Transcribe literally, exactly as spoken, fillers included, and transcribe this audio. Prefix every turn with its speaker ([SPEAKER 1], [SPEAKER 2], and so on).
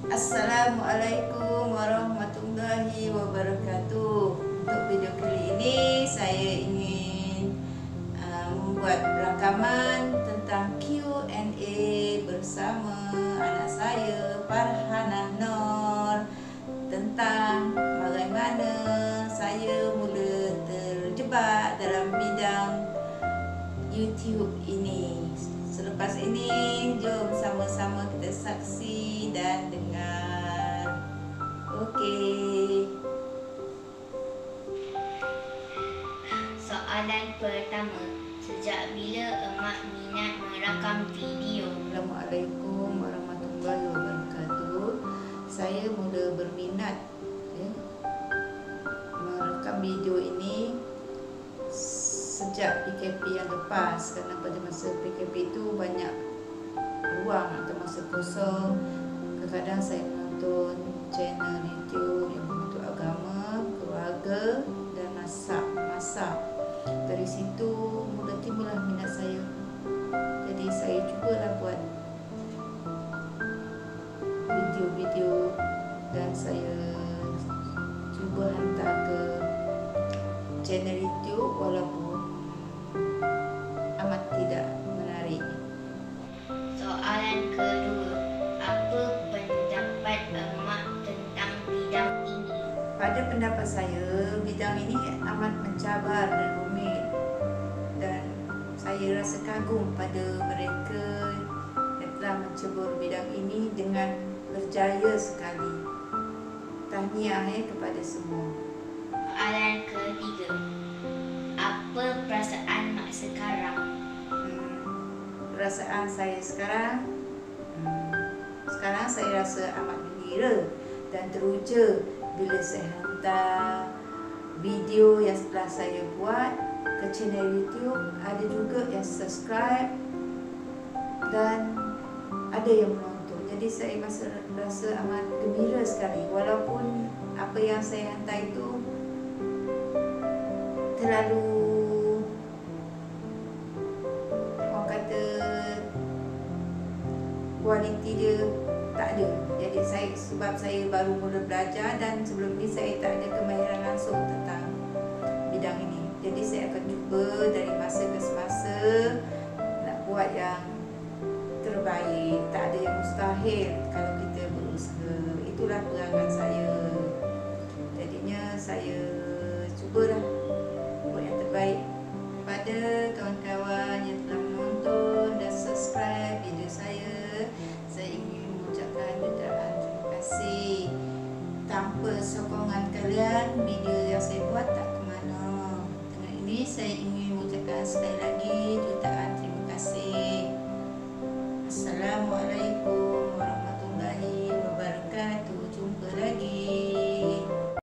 [SPEAKER 1] Assalamualaikum warahmatullahi wabarakatuh. Untuk video kali ini saya ingin uh, membuat rakaman tentang Q and A bersama anak saya Farhanah Nur, tentang bagaimana saya mula terjebak dalam bidang YouTube ini. Selepas ini, jom sama-sama kita saksi dan dengar. Okey.
[SPEAKER 2] Soalan pertama, sejak bila emak minat merakam video?
[SPEAKER 1] Assalamualaikum warahmatullahi wabarakatuh. Saya mula berminat ya, merakam video ini sejak P K P yang lepas, kerana pada masa P K P itu banyak ruang atau masa kosong. Kadang-kadang saya menonton channel YouTube yang berbentuk agama, keluarga dan masak-masak. Dari situ mula timbullah minat saya. Jadi saya cubalah buat video-video dan saya cuba hantar ke channel YouTube walaupun amat tidak menarik.
[SPEAKER 2] Soalan kedua, apa pendapat emak tentang bidang ini?
[SPEAKER 1] Pada pendapat saya, bidang ini amat mencabar dan rumit, dan saya rasa kagum pada mereka yang telah mencebur bidang ini dengan berjaya sekali. Tahniah ya kepada semua.
[SPEAKER 2] Soalan ketiga, apa perasaan mak sekarang?
[SPEAKER 1] Hmm, perasaan saya sekarang, hmm, sekarang saya rasa amat gembira dan teruja bila saya hantar video yang telah saya buat ke channel YouTube. Ada juga yang subscribe dan ada yang menonton. Jadi saya rasa, rasa amat gembira sekali, walaupun apa yang saya hantar itu terlalu, orang kata, kualiti dia tak ada. Jadi saya, sebab saya baru mula belajar dan sebelum ni saya tak ada kemahiran langsung tentang bidang ini. Jadi saya akan cuba dari masa ke semasa nak buat yang terbaik. Tak ada yang mustahil kalau kita berusaha. Itulah perangan saya. Jadinya saya cubalah buat yang terbaik. Pada kawan-kawan yang telah menonton dan subscribe video saya, saya ingin mengucapkan jutaan terima kasih. Tanpa sokongan kalian, video yang saya buat tak ke mana. Dengan ini saya ingin mengucapkan sekali lagi jutaan terima kasih. Assalamualaikum.